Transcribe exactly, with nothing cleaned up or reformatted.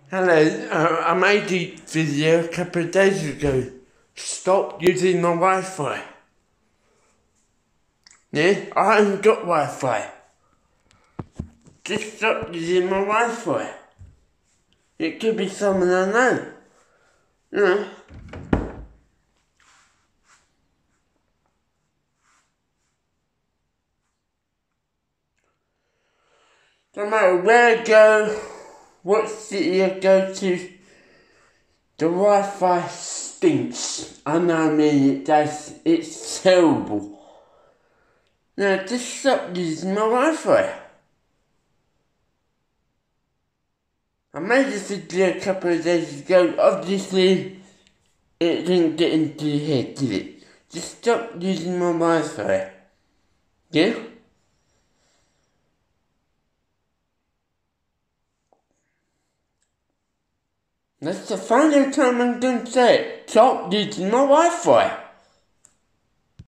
Hello, uh, I made a video a couple of days ago. Stop using my Wi-Fi. Yeah, I haven't got Wi-Fi. Just stop using my Wi-Fi. It could be someone I know. You know. No matter where I go, what city I go to, the Wi-Fi stinks. I know I mean it does. It's terrible. Now just stop using my Wi-Fi. I made this video a couple of days ago. Obviously, it didn't get into your head, did it? Just stop using my Wi-Fi. Yeah? That's the final time I'm going to say it. Stop using my Wi-Fi.